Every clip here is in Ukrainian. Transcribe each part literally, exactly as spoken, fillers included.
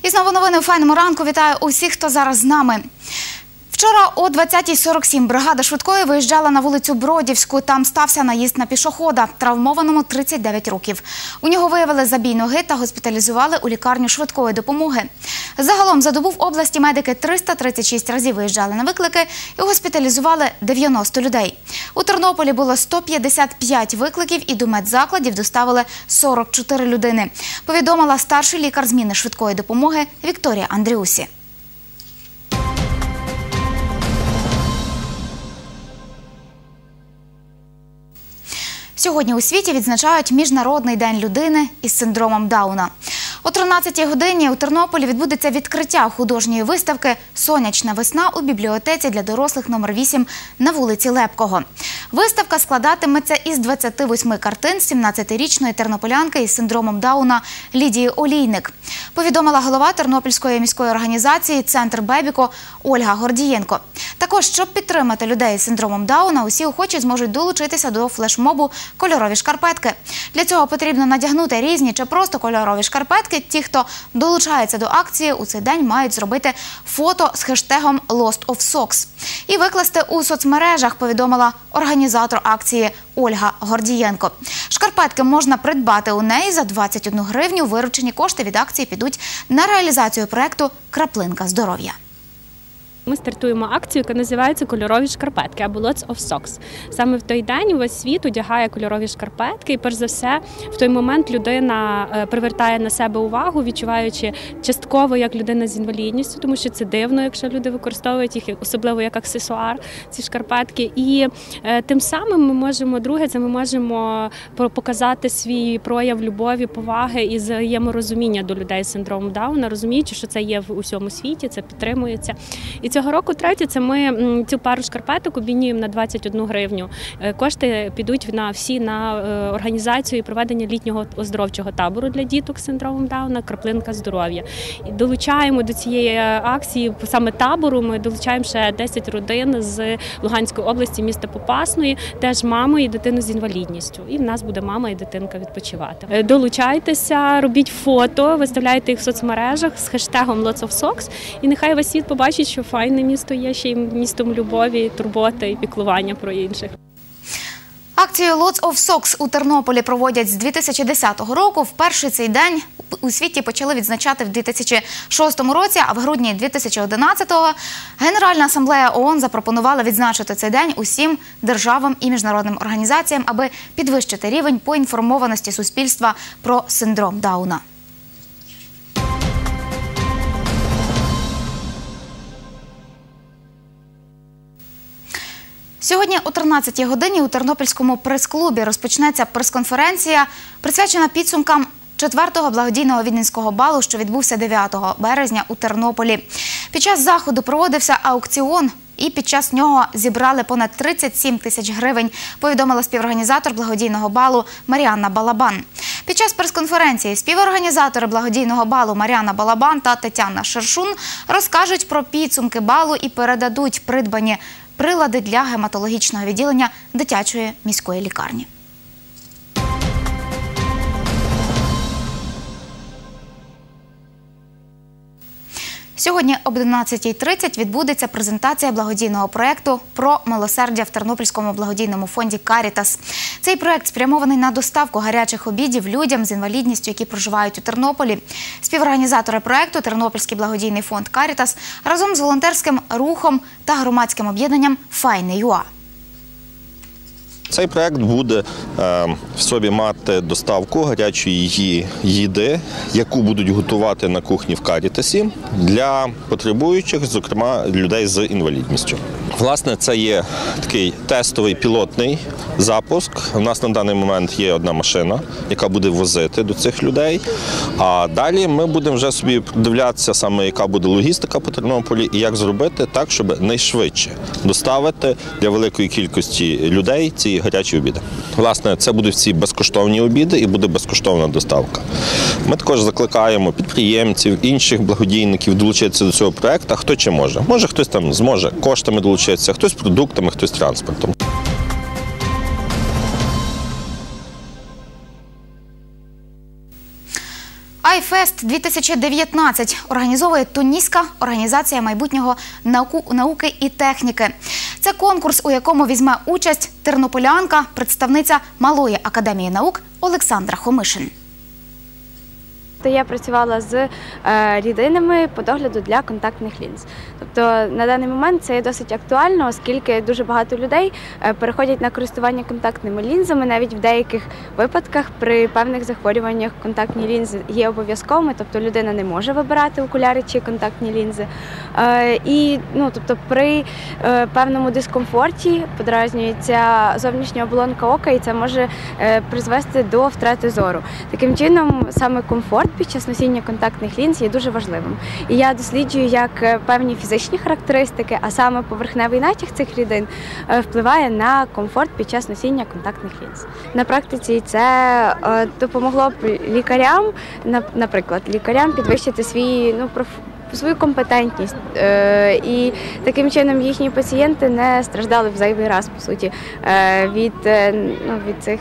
І знову новини у файному ранку. Вітаю усіх, хто зараз з нами. Вчора о двадцятій сорок сім бригада швидкої виїжджала на вулицю Бродівську. Там стався наїзд на пішохода, травмованому тридцять дев'ять років. У нього виявили забій ноги та госпіталізували у лікарню швидкої допомоги. Загалом за добу в області медики триста тридцять шість разів виїжджали на виклики і госпіталізували дев'яносто людей. У Тернополі було сто п'ятдесят п'ять викликів і до медзакладів доставили сорок чотири людини. Повідомила старший лікар зміни швидкої допомоги Вікторія Андріусі. Сьогодні у світі відзначають Міжнародний день людини із синдромом Дауна. О тринадцятій годині у Тернополі відбудеться відкриття художньої виставки «Сонячна весна» у бібліотеці для дорослих номер вісім на вулиці Лепкого. Виставка складатиметься із двадцяти восьми картин сімнадцятирічної тернополянки із синдромом Дауна Лідії Олійник. Повідомила голова Тернопільської міської організації «Центр Бебіко» Ольга Гордієнко. Також, щоб підтримати людей з синдромом Дауна, усі охочі зможуть долучитися до флешмобу «Кольорові шкарпетки». Для цього потрібно надягнути різні чи просто кольорові шкарпетки. Ті, хто долучається до акції, у цей день мають зробити фото з хештегом «Lost of Socks» і викласти у соцмережах, повідомила організатор акції Ольга Гордієнко. Шкарпетки можна придбати у неї за двадцять одну гривню. Виручені кошти від акції підуть на реалізацію проєкту «Краплинка здоров'я». Ми стартуємо акцію, яка називається «Кольорові шкарпетки» або «Lots of Socks». Саме в той день весь світ одягає кольорові шкарпетки і, перш за все, в той момент людина привертає на себе увагу, відчуваючи частково як людина з інвалідністю, тому що це дивно, якщо люди використовують їх, особливо як аксесуар, ці шкарпетки. І тим самим ми можемо, друге, це ми можемо показати свій прояв любові, поваги і взаєморозуміння до людей з синдромом Дауна, розуміючи, що це є в усьому світі, це підтримується. І цього року, третє, це ми цю пару шкарпеток обмінюємо на двадцять одну гривню. Кошти підуть на всі на організацію і проведення літнього оздоровчого табору для діток з синдромом Дауна «Краплинка здоров'я». І долучаємо до цієї акції, саме табору, ми долучаємо ще десять родин з Луганської області, міста Попасної, теж мами і дитину з інвалідністю. І в нас буде мама і дитинка відпочивати. Долучайтеся, робіть фото, виставляйте їх в соцмережах з хештегом «Lots of Socks», і нехай весь світ побачить, що файне місто є ще й містом любові, турботи і піклування про інших. Акцію «Lots of Socks» у Тернополі проводять з дві тисячі десятого року. Вперше цей день у світі почали відзначати в дві тисячі шостому році, а в грудні дві тисячі одинадцятого Генеральна асамблея ООН запропонувала відзначити цей день усім державам і міжнародним організаціям, аби підвищити рівень поінформованості суспільства про синдром Дауна. Сьогодні о тринадцятій годині у Тернопільському прес-клубі розпочнеться прес-конференція, присвячена підсумкам четвертого благодійного віденського балу, що відбувся дев'ятого березня у Тернополі. Під час заходу проводився аукціон, і під час нього зібрали понад тридцять сім тисяч гривень, повідомила співорганізатор благодійного балу Маріанна Балабан. Під час прес-конференції співорганізатори благодійного балу Маріанна Балабан та Тетяна Шершун розкажуть про підсумки балу і передадуть придбані прилади для гематологічного відділення дитячої міської лікарні. Сьогодні об одинадцятій тридцять відбудеться презентація благодійного проєкту «Про милосердя» в Тернопільському благодійному фонді «Карітас». Цей проєкт спрямований на доставку гарячих обідів людям з інвалідністю, які проживають у Тернополі. Співорганізатори проєкту – Тернопільський благодійний фонд «Карітас» разом з волонтерським рухом та громадським об'єднанням «Файне.ЮА». Цей проєкт буде е, в собі мати доставку гарячої їди, яку будуть готувати на кухні в Карітасі для потребуючих, зокрема людей з інвалідністю. Власне, це є такий тестовий пілотний запуск. У нас на даний момент є одна машина, яка буде возити до цих людей. А далі ми будемо вже собі продивлятися, саме яка буде логістика по Тернополі і як зробити так, щоб найшвидше доставити для великої кількості людей ці гарячі обіди. Власне, це будуть всі безкоштовні обіди і буде безкоштовна доставка. Ми також закликаємо підприємців, інших благодійників долучитися до цього проєкту, хто чи може. Може, хтось там зможе коштами долучитися, хтось продуктами, хтось транспортом. айфест дві тисячі дев'ятнадцять організовує Туніська організація майбутнього науку, науки і техніки. Це конкурс, у якому візьме участь тернополянка, представниця Малої академії наук Олександра Хомишин. Я працювала з е, рідинами по догляду для контактних лінз. Тобто на даний момент це є досить актуально, оскільки дуже багато людей е, переходять на користування контактними лінзами. Навіть в деяких випадках при певних захворюваннях контактні лінзи є обов'язковими, тобто людина не може вибирати окуляри чи контактні лінзи. Е, і ну, тобто при е, певному дискомфорті подразнюється зовнішня оболонка ока, і це може е, призвести до втрати зору. Таким чином, саме комфорт під час носіння контактних лінз є дуже важливим. І я досліджую, як певні фізичні характеристики, а саме поверхневий натяг цих рідин впливає на комфорт під час носіння контактних лінз. На практиці це допомогло б лікарям, наприклад, лікарям підвищити свій, ну, проф... свою компетентність. І таким чином їхні пацієнти не страждали в зайвий раз, по суті, від, ну, від цих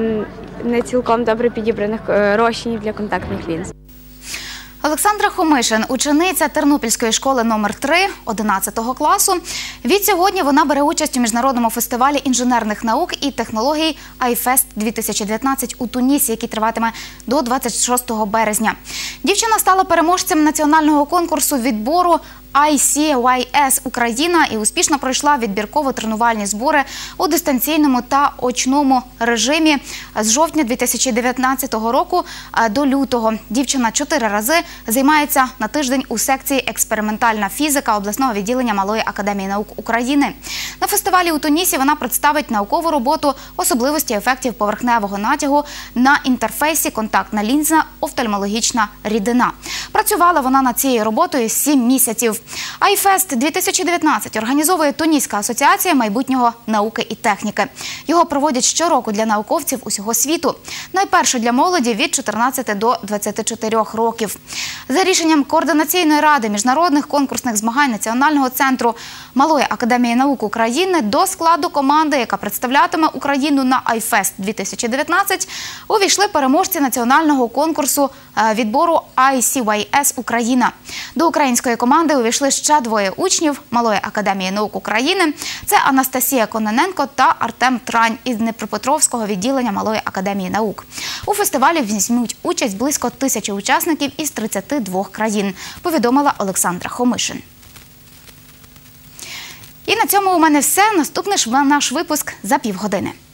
не цілком добре підібраних розчинів для контактних лінз. Олександра Хомишин – учениця Тернопільської школи номер три одинадцятого класу. Відсьогодні вона бере участь у міжнародному фестивалі інженерних наук і технологій айфест дві тисячі дев'ятнадцять у Тунісі, який триватиме до двадцять шостого березня. Дівчина стала переможцем національного конкурсу відбору ай сі вай ес Україна і успішно пройшла відбірково-тренувальні збори у дистанційному та очному режимі з жовтня дві тисячі дев'ятнадцятого року до лютого. Дівчина чотири рази займається на тиждень у секції «Експериментальна фізика» обласного відділення Малої академії наук України. На фестивалі у Тунісі вона представить наукову роботу «Особливості ефектів поверхневого натягу на інтерфейсі контактна лінза офтальмологічна рідина». Працювала вона над цією роботою сім місяців. айфест дві тисячі дев'ятнадцять організовує Туніська асоціація майбутнього науки і техніки. Його проводять щороку для науковців усього світу. Найперше для молоді від чотирнадцяти до двадцяти чотирьох років. За рішенням Координаційної ради міжнародних конкурсних змагань Національного центру Малої академії наук України до складу команди, яка представлятиме Україну на айфест дві тисячі дев'ятнадцять, увійшли переможці національного конкурсу відбору ай сі вай ес Україна. До української команди увійшли ще двоє учнів Малої академії наук України. Це Анастасія Кононенко та Артем Трань із Дніпропетровського відділення Малої академії наук. У фестивалі візьмуть участь близько тисячі учасників із тридцяти двох країн, повідомила Олександра Хомишин. І на цьому у мене все. Наступний наш випуск за півгодини.